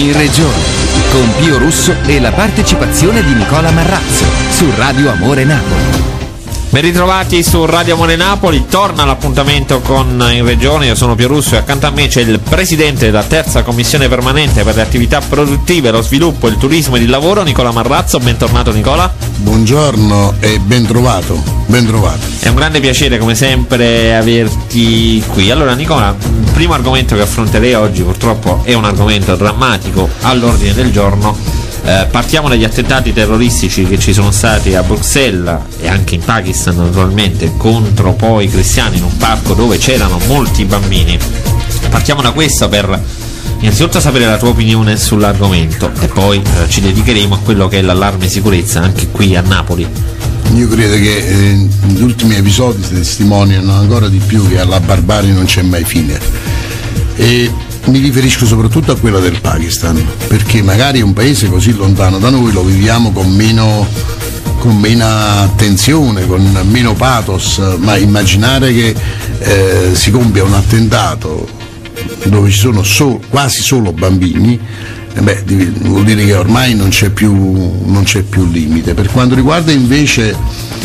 In Regione, con Pio Russo e la partecipazione di Nicola Marrazzo, su Radio Amore Napoli. Ben ritrovati su Radio Amore Napoli, torna l'appuntamento con In Regione, io sono Pio Russo e accanto a me c'è il presidente della terza commissione permanente per le attività produttive, lo sviluppo, il turismo ed il lavoro, Nicola Marrazzo. Bentornato Nicola. Buongiorno e ben trovato. È un grande piacere come sempre averti qui. Allora Nicola, il primo argomento che affronterei oggi purtroppo è un argomento drammatico all'ordine del giorno. Partiamo dagli attentati terroristici che ci sono stati a Bruxelles e anche in Pakistan naturalmente contro poi cristiani in un parco dove c'erano molti bambini. Partiamo da questo per innanzitutto sapere la tua opinione sull'argomento e poi ci dedicheremo a quello che è l'allarme sicurezza anche qui a Napoli. Io credo che gli ultimi episodi testimoniano ancora di più che alla barbarie non c'è mai fine, e mi riferisco soprattutto a quella del Pakistan, perché magari un paese così lontano da noi lo viviamo con meno attenzione, con meno pathos, ma immaginare che si compia un attentato dove ci sono quasi solo bambini, vuol dire che ormai non c'è più limite. Per quanto riguarda invece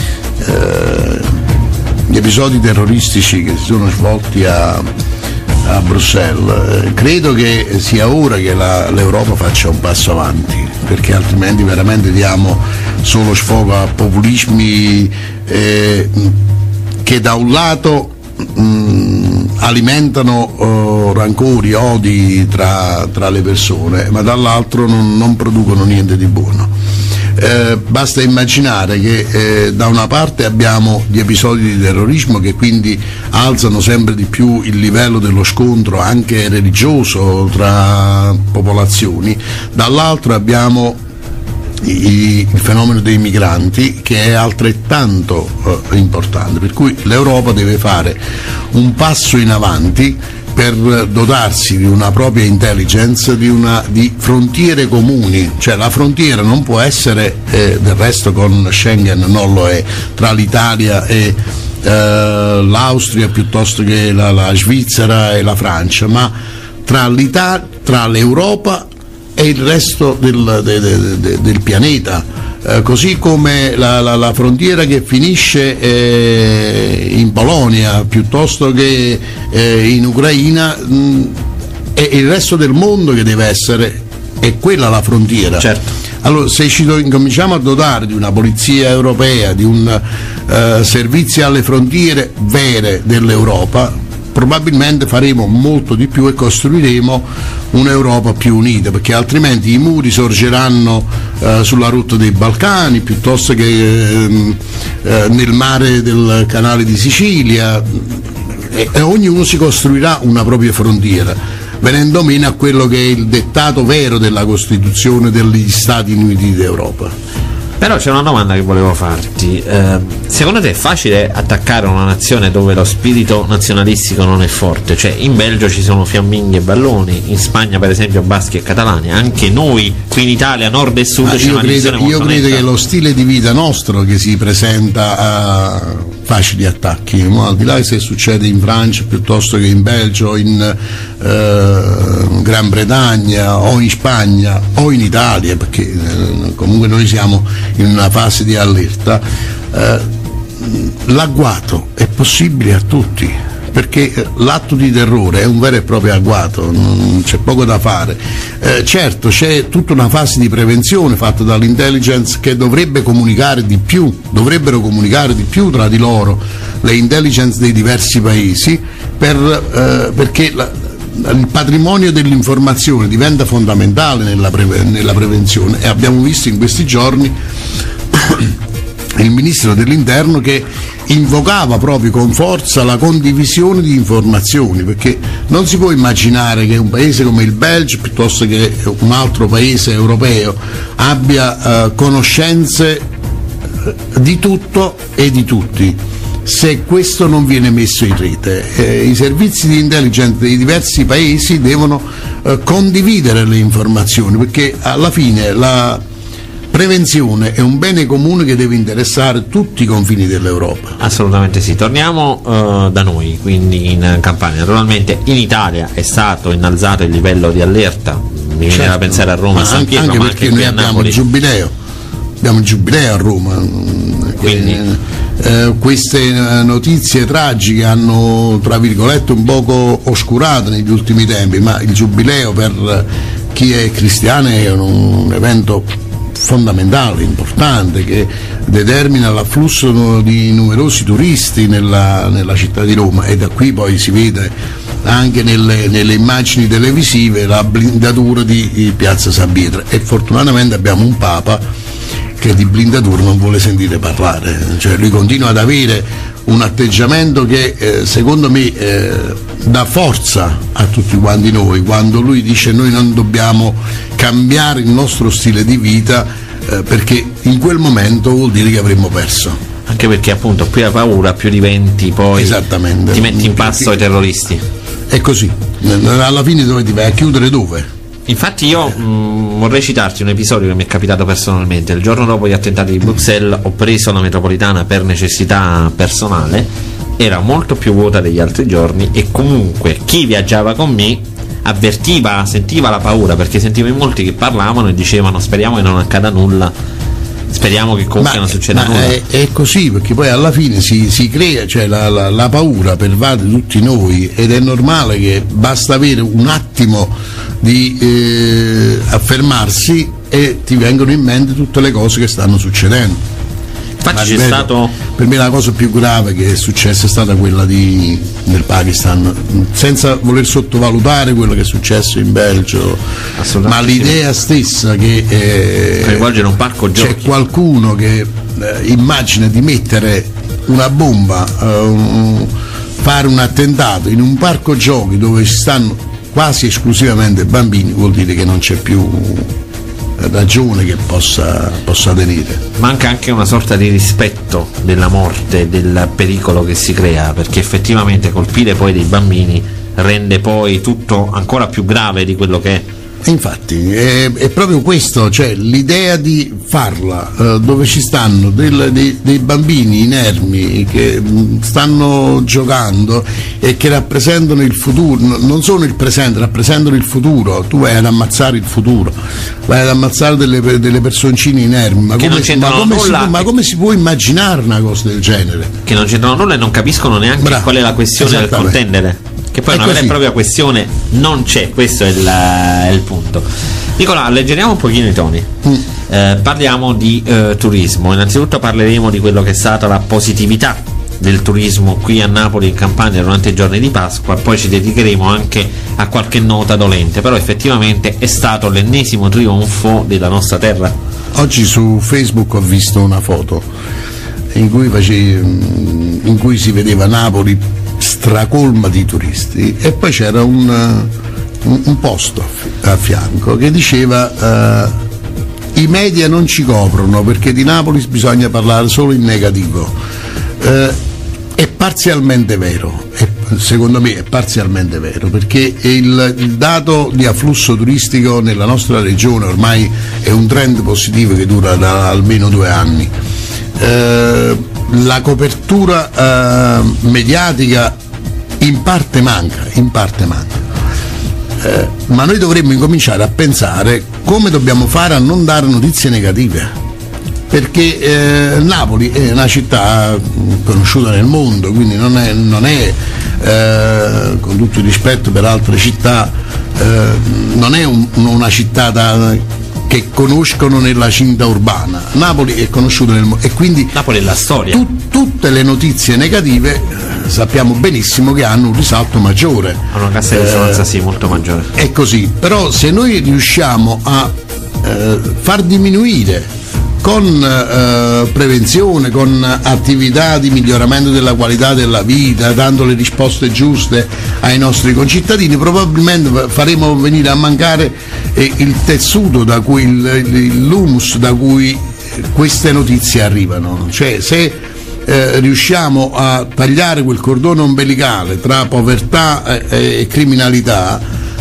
gli episodi terroristici che si sono svolti a Bruxelles, credo che sia ora che l'Europa faccia un passo avanti, perché altrimenti veramente diamo solo sfogo a populismi che da un lato alimentano rancori, odi tra le persone, ma dall'altro non producono niente di buono. Basta immaginare che da una parte abbiamo gli episodi di terrorismo che quindi alzano sempre di più il livello dello scontro anche religioso tra popolazioni, dall'altro abbiamo il fenomeno dei migranti che è altrettanto importante, per cui l'Europa deve fare un passo in avanti per dotarsi di una propria intelligence, di frontiere comuni, cioè la frontiera non può essere, del resto con Schengen non lo è, tra l'Italia e l'Austria piuttosto che la Svizzera e la Francia, ma tra l'Europa e il resto del pianeta. Così come la frontiera che finisce in Polonia piuttosto che in Ucraina, è il resto del mondo che deve essere, è quella la frontiera. Certo. Allora, se ci incominciamo a dotare di una polizia europea, di un servizi alle frontiere vere dell'Europa, probabilmente faremo molto di più e costruiremo un'Europa più unita, perché altrimenti i muri sorgeranno sulla rotta dei Balcani piuttosto che nel mare del canale di Sicilia, e ognuno si costruirà una propria frontiera, venendo meno a quello che è il dettato vero della Costituzione degli Stati Uniti d'Europa. Però c'è una domanda che volevo farti. Secondo te è facile attaccare una nazione dove lo spirito nazionalistico non è forte? Cioè in Belgio ci sono fiamminghi e balloni, in Spagna per esempio baschi e catalani, anche noi qui in Italia nord e sud c'è una divisione molto netta. Io credo che lo stile di vita nostro che si presenta a facili attacchi, al di là se succede in Francia piuttosto che in Belgio, in Gran Bretagna o in Spagna o in Italia, perché comunque noi siamo in una fase di allerta, l'agguato è possibile a tutti, perché l'atto di terrore è un vero e proprio agguato, c'è poco da fare. Certo, c'è tutta una fase di prevenzione fatta dall'intelligence che dovrebbero comunicare di più tra di loro le intelligence dei diversi paesi, perché il patrimonio dell'informazione diventa fondamentale nella prevenzione, e abbiamo visto in questi giorni il ministro dell'interno che invocava proprio con forza la condivisione di informazioni, perché non si può immaginare che un paese come il Belgio piuttosto che un altro paese europeo abbia conoscenze di tutto e di tutti se questo non viene messo in rete. I servizi di intelligence dei diversi paesi devono condividere le informazioni, perché alla fine la prevenzione è un bene comune che deve interessare tutti i confini dell'Europa. Assolutamente sì. Torniamo da noi, quindi in Campania. Naturalmente in Italia è stato innalzato il livello di allerta mi viene da pensare a Roma, a San Pietro, anche ma perché anche qui noi a Napoli. Abbiamo il giubileo a Roma. Quindi queste notizie tragiche hanno, tra virgolette, un poco oscurato negli ultimi tempi, ma il giubileo per chi è cristiano è un evento fondamentale, importante, che determina l'afflusso di numerosi turisti nella città di Roma, e da qui poi si vede anche nelle immagini televisive la blindatura di Piazza San Pietro, e fortunatamente abbiamo un Papa che di blindatura non vuole sentire parlare, cioè lui continua ad avere un atteggiamento che secondo me dà forza a tutti quanti noi, quando lui dice noi non dobbiamo cambiare il nostro stile di vita perché in quel momento vuol dire che avremmo perso. Anche perché appunto più hai paura, più diventi poi, esattamente, ti metti in passo ai terroristi. È così, alla fine dove ti vai a chiudere, dove? Infatti io vorrei citarti un episodio che mi è capitato personalmente. Il giorno dopo gli attentati di Bruxelles ho preso la metropolitana per necessità personale, era molto più vuota degli altri giorni, e comunque chi viaggiava con me avvertiva, sentiva la paura, perché sentivo in molti che parlavano e dicevano speriamo che non accada nulla, speriamo che comunque non succeda nulla. È così, perché poi alla fine si crea, cioè la paura pervade tutti noi, ed è normale che basta avere un attimo di affermarsi e ti vengono in mente tutte le cose che stanno succedendo. Infatti c'è stato, per me la cosa più grave che è successa è stata quella del Pakistan, senza voler sottovalutare quello che è successo in Belgio, ma l'idea stessa che coinvolgere un parco giochi, c'è qualcuno che immagina di mettere una bomba, fare un attentato in un parco giochi dove ci stanno quasi esclusivamente bambini, vuol dire che non c'è più ragione che possa tenere. Manca anche una sorta di rispetto della morte, del pericolo che si crea, perché effettivamente colpire poi dei bambini rende poi tutto ancora più grave di quello che è. E infatti è proprio questo, cioè l'idea di farla dove ci stanno dei bambini inermi che stanno giocando e che rappresentano il futuro, non sono il presente, rappresentano il futuro. Tu vai ad ammazzare il futuro, vai ad ammazzare delle personcine inermi, ma come si può immaginare una cosa del genere? Che non c'entrano nulla e non capiscono neanche qual è la questione del contendere, che poi è una vera e propria questione non c'è, questo è il punto. Nicola, alleggeriamo un pochino i toni. Parliamo di turismo. Innanzitutto parleremo di quello che è stata la positività del turismo qui a Napoli, in Campania, durante i giorni di Pasqua. Poi ci dedicheremo anche a qualche nota dolente, però effettivamente è stato l'ennesimo trionfo della nostra terra. Oggi su Facebook ho visto una foto in cui si vedeva Napoli stracolma di turisti, e poi c'era un posto a fianco che diceva i media non ci coprono perché di Napoli bisogna parlare solo in negativo. È parzialmente vero, secondo me è parzialmente vero, perché il dato di afflusso turistico nella nostra regione ormai è un trend positivo che dura da almeno 2 anni. La copertura mediatica in parte manca, ma noi dovremmo incominciare a pensare come dobbiamo fare a non dare notizie negative, perché Napoli è una città conosciuta nel mondo, quindi non è con tutto il rispetto per altre città, non è una città che conoscono nella cinta urbana. Napoli è conosciuto nel mondo, e quindi Napoli è la storia. Tutte le notizie negative sappiamo benissimo che hanno un risalto maggiore, hanno una cassa di risonanza molto maggiore. È così, però se noi riusciamo a far diminuire con prevenzione, con attività di miglioramento della qualità della vita, dando le risposte giuste ai nostri concittadini, probabilmente faremo venire a mancare il tessuto da cui l'humus da cui queste notizie arrivano. Cioè, se riusciamo a tagliare quel cordone ombelicale tra povertà e criminalità,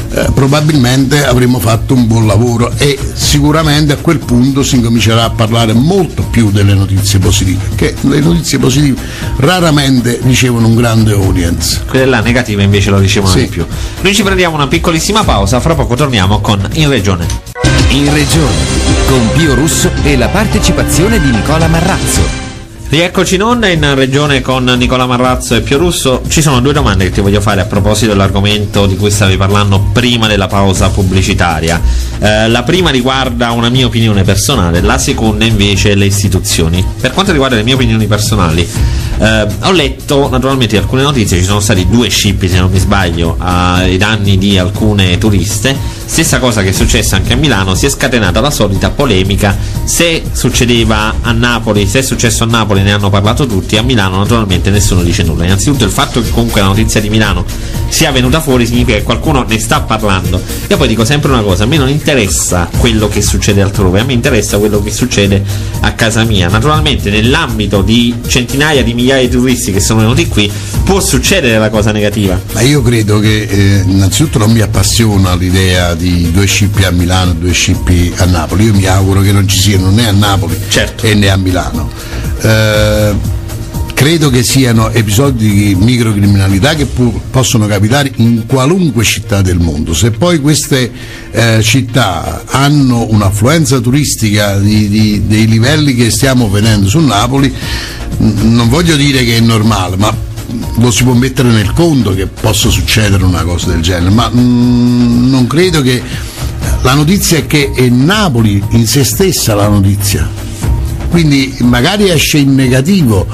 probabilmente avremmo fatto un buon lavoro e sicuramente a quel punto si incomincerà a parlare molto più delle notizie positive, che le notizie positive raramente ricevono un grande audience. Quelle là negative invece lo ricevono di più. Noi ci prendiamo una piccolissima pausa, fra poco torniamo con In Regione. In Regione, con Pio Russo e la partecipazione di Nicola Marrazzo. Rieccoci in onda in Regione con Nicola Marrazzo e Pio Russo. Ci sono due domande che ti voglio fare a proposito dell'argomento di cui stavi parlando prima della pausa pubblicitaria. La prima riguarda una mia opinione personale, la seconda invece le istituzioni. Per quanto riguarda le mie opinioni personali, ho letto naturalmente alcune notizie, ci sono stati 2 scippi se non mi sbaglio ai danni di alcune turiste. Stessa cosa che è successa anche a Milano, si è scatenata la solita polemica se succedeva a Napoli, se è successo a Napoli ne hanno parlato tutti, a Milano naturalmente nessuno dice nulla. Innanzitutto il fatto che comunque la notizia di Milano sia venuta fuori significa che qualcuno ne sta parlando. Io poi dico sempre una cosa, a me non interessa quello che succede altrove, a me interessa quello che succede a casa mia. Naturalmente nell'ambito di centinaia di migliaia di turisti che sono venuti qui può succedere la cosa negativa. Ma io credo che innanzitutto non mi appassiona l'idea di 2 scippi a Milano e 2 scippi a Napoli. Io mi auguro che non ci siano né a Napoli e né a Milano. Credo che siano episodi di microcriminalità che possono capitare in qualunque città del mondo. Se poi queste città hanno un'affluenza turistica dei livelli che stiamo vedendo su Napoli, non voglio dire che è normale, ma lo si può mettere nel conto che possa succedere una cosa del genere, ma non credo che la notizia è che è Napoli in se stessa la notizia, quindi magari esce in negativo,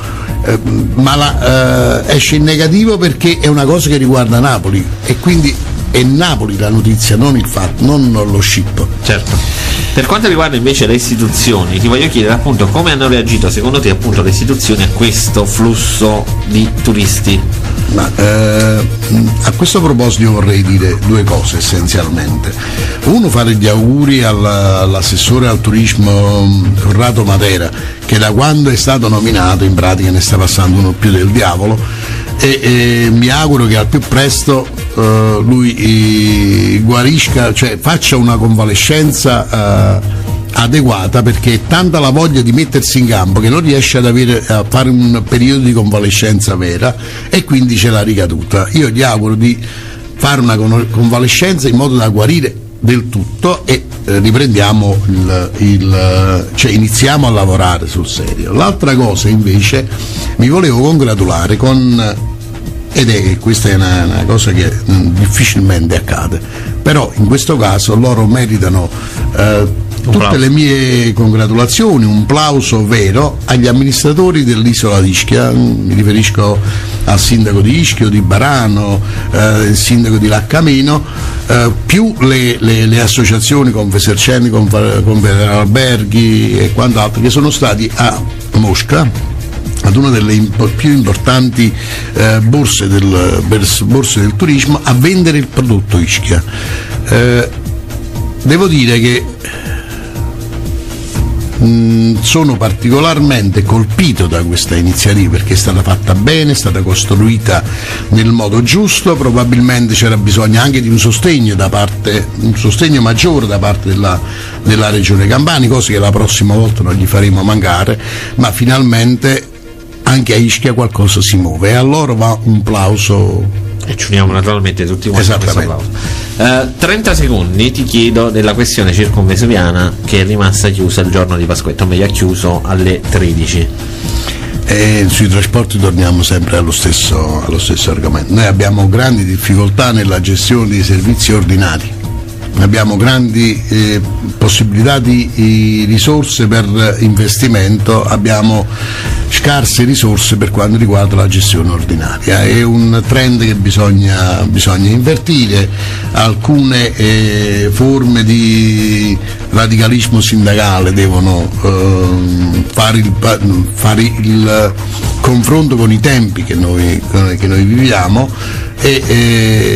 ma esce in negativo perché è una cosa che riguarda Napoli e quindi è Napoli la notizia, non il fatto, non lo scippo. Certo. Per quanto riguarda invece le istituzioni, ti voglio chiedere appunto come hanno reagito secondo te appunto le istituzioni a questo flusso di turisti? Ma, a questo proposito vorrei dire 2 cose essenzialmente. Uno, fare gli auguri all'assessore al turismo Corrado Matera, che da quando è stato nominato in pratica ne sta passando uno più del diavolo, e mi auguro che al più presto lui guarisca, cioè faccia una convalescenza adeguata, perché è tanta la voglia di mettersi in campo che non riesce a fare un periodo di convalescenza vera e quindi c'è la ricaduta. Io gli auguro di fare una convalescenza in modo da guarire del tutto e riprendiamo cioè iniziamo a lavorare sul serio. L'altra cosa invece, mi volevo congratulare questa è una cosa che difficilmente accade, però in questo caso loro meritano tutte le mie congratulazioni, un plauso vero agli amministratori dell'isola di Ischia. Mi riferisco al sindaco di Ischia, di Barano, il sindaco di Laccameno, più le associazioni Confesercenti, Confederalberghi e quant'altro, che sono stati a Mosca ad una delle più importanti borse del turismo a vendere il prodotto Ischia. Devo dire che sono particolarmente colpito da questa iniziativa perché è stata fatta bene, è stata costruita nel modo giusto, probabilmente c'era bisogno anche di un sostegno maggiore da parte della Regione Campania, cose che la prossima volta non gli faremo mancare, ma finalmente anche a Ischia qualcosa si muove e a loro va un plauso. E ci uniamo naturalmente tutti quanti a questo applauso. 30 secondi ti chiedo della questione circumvesuviana che è rimasta chiusa il giorno di Pasquetta, o meglio ha chiuso alle 13. Sui trasporti torniamo sempre allo stesso argomento. Noi abbiamo grandi difficoltà nella gestione dei servizi ordinari, abbiamo grandi possibilità di risorse per investimento, abbiamo scarse risorse per quanto riguarda la gestione ordinaria. È un trend che bisogna invertire. Alcune forme di radicalismo sindacale devono fare il confronto con i tempi che noi viviamo e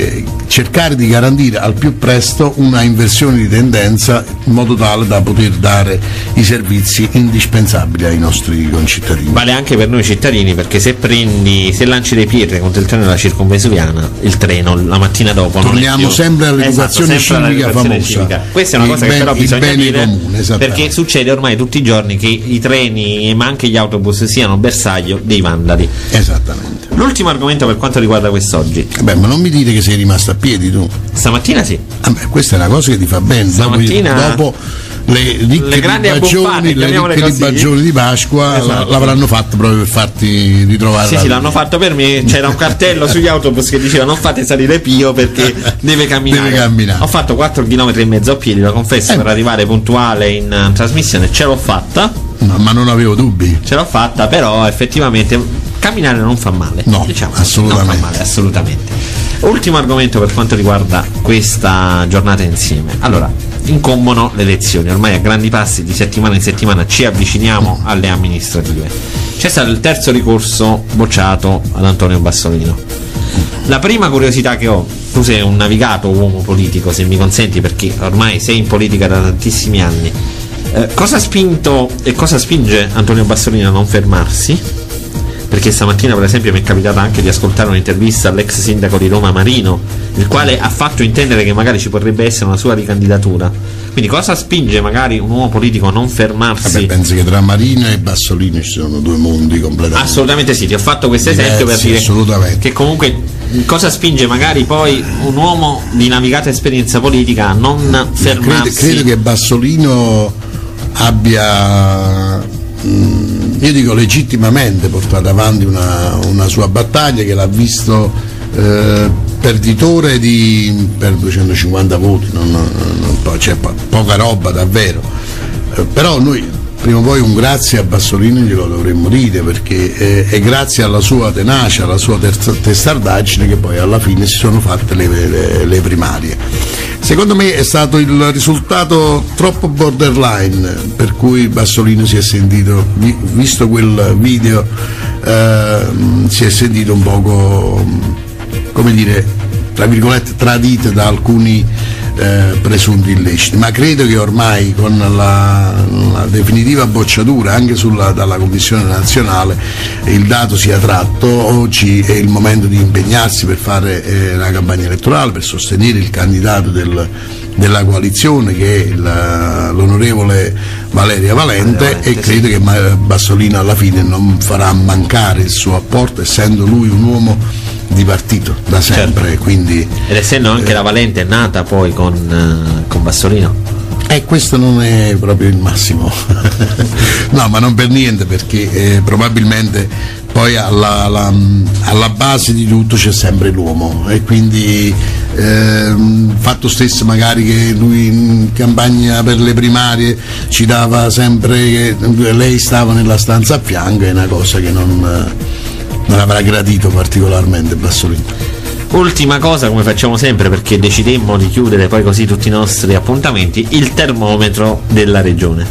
cercare di garantire al più presto una inversione di tendenza in modo tale da poter dare i servizi indispensabili ai nostri concittadini. Vale anche per noi cittadini, perché se lanci le pietre contro il treno della circonvesuviana, il treno la mattina dopo torniamo non è più, sempre all'educazione civica famosa. Civica. Questa è una cosa che però bisogna dire comune, perché succede ormai tutti i giorni che i treni ma anche gli autobus siano bersaglio dei vandali. Esattamente. L'ultimo argomento per quanto riguarda quest'oggi. Ma non mi dite che sei rimasto a piedi tu? Stamattina sì. Questa è una cosa che ti fa bene. Stamattina dopo le ricche libagioni di Pasqua, esatto, l'avranno fatto proprio per farti ritrovare. Sì, l'hanno fatto per me. C'era un cartello sugli autobus che diceva non fate salire Pio perché deve camminare. Ho fatto 4,5 km a piedi, lo confesso, per arrivare puntuale in trasmissione. Ce l'ho fatta. No, ma non avevo dubbi. Ce l'ho fatta, però effettivamente camminare non fa male. No, diciamo, assolutamente. Non fa male, assolutamente. Ultimo argomento per quanto riguarda questa giornata insieme. Allora, incombono le elezioni, ormai a grandi passi di settimana in settimana ci avviciniamo alle amministrative. C'è stato il terzo ricorso bocciato ad Antonio Bassolino. La prima curiosità che ho, tu sei un navigato uomo politico, se mi consenti, perché ormai sei in politica da tantissimi anni, cosa ha spinto e cosa spinge Antonio Bassolino a non fermarsi? Perché stamattina per esempio mi è capitato anche di ascoltare un'intervista all'ex sindaco di Roma Marino, il quale ha fatto intendere che magari ci potrebbe essere una sua ricandidatura. Quindi cosa spinge magari un uomo politico a non fermarsi? Penso che tra Marino e Bassolino ci sono due mondi completamente. Assolutamente sì, ti ho fatto questo esempio per dire che comunque cosa spinge magari poi un uomo di navigata esperienza politica a non fermarsi? Credo che Bassolino abbia, io dico legittimamente, portato avanti una sua battaglia che l'ha visto perditore per 250 voti, c'è poca roba davvero, però noi prima o poi un grazie a Bassolino glielo dovremmo dire, perché è grazie alla sua tenacia, alla sua testardaggine che poi alla fine si sono fatte le primarie. Secondo me è stato il risultato troppo borderline per cui Bassolino si è sentito, visto quel video, si è sentito un poco, come dire, tra virgolette, tradito da alcuni presunti illeciti, ma credo che ormai con la definitiva bocciatura anche dalla Commissione nazionale il dato sia tratto. Oggi è il momento di impegnarsi per fare la campagna elettorale, per sostenere il candidato della coalizione, che è l'onorevole Valeria Valente, e credo che Bassolino alla fine non farà mancare il suo apporto, essendo lui un uomo di partito da sempre, certo. Quindi, ed essendo anche la Valente è nata poi con Bassolino. Questo non è proprio il massimo. No, ma non per niente, perché probabilmente poi alla base di tutto c'è sempre l'uomo, e quindi fatto stesso magari che lui in campagna per le primarie ci dava sempre che lei stava nella stanza a fianco, è una cosa che non avrà gradito particolarmente Bassolino. Ultima cosa, come facciamo sempre, perché decidemmo di chiudere poi così tutti i nostri appuntamenti, il termometro della regione.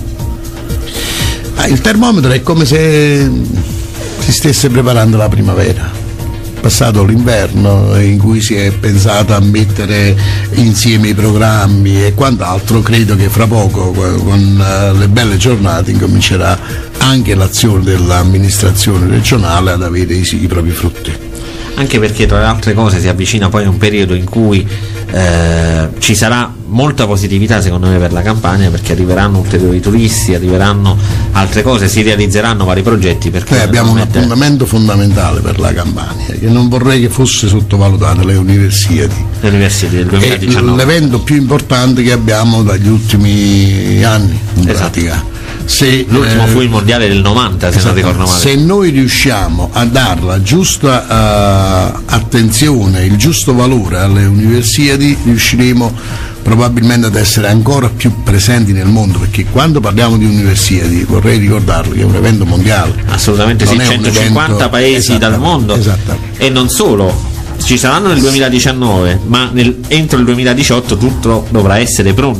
Il termometro è come se si stesse preparando la primavera. Passato l'inverno in cui si è pensato a mettere insieme i programmi e quant'altro, credo che fra poco, con le belle giornate, incomincerà anche l'azione dell'amministrazione regionale ad avere i propri frutti. Anche perché tra le altre cose si avvicina poi un periodo in cui ci sarà molta positività secondo me per la campagna, perché arriveranno ulteriori turisti, arriveranno altre cose, si realizzeranno vari progetti. Noi abbiamo un appuntamento fondamentale per la Campania che non vorrei che fosse sottovalutato: le Universiadi. Le Universiadi del 2019. È l'evento più importante che abbiamo dagli ultimi anni in pratica. L'ultimo fu il mondiale del 90, se non ricordo male. Se noi riusciamo a dare la giusta attenzione, il giusto valore alle Universiadi, riusciremo probabilmente ad essere ancora più presenti nel mondo, perché quando parliamo di Universiadi vorrei ricordarlo che è un evento mondiale. Assolutamente non sì, 150 paesi dal mondo, e non solo. Ci saranno nel 2019, ma entro il 2018 tutto dovrà essere pronto.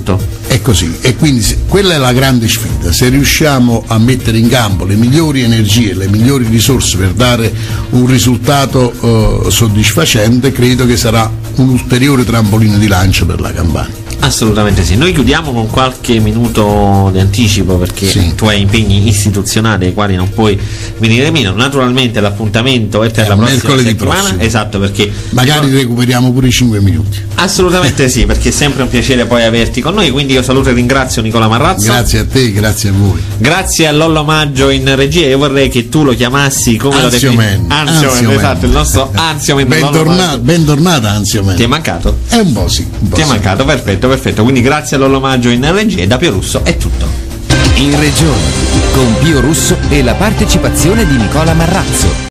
È così, e quindi quella è la grande sfida. Se riusciamo a mettere in campo le migliori energie, le migliori risorse per dare un risultato soddisfacente, credo che sarà un ulteriore trampolino di lancio per la Campania. Assolutamente sì. Noi chiudiamo con qualche minuto di anticipo perché Sì. tu hai impegni istituzionali ai quali non puoi venire meno. Naturalmente l'appuntamento è per la prossima mercoledì settimana. prossimo. Esatto, perché Magari recuperiamo pure i 5 minuti. assolutamente sì, perché è sempre un piacere poi averti con noi. Quindi io saluto e ringrazio Nicola Marrazzo. Grazie a te, grazie a voi. Grazie a Lollo Maggio in regia. Io vorrei che tu lo chiamassi come lo Anziomen. Anziomen, esatto, il nostro Anziomen. Bentornata Anziomen. Ti è mancato? È un po' sì. Ti è mancato, perfetto. Quindi grazie a Lollo Maggio in regia e da Pio Russo è tutto. In regione, con Pio Russo e la partecipazione di Nicola Marrazzo.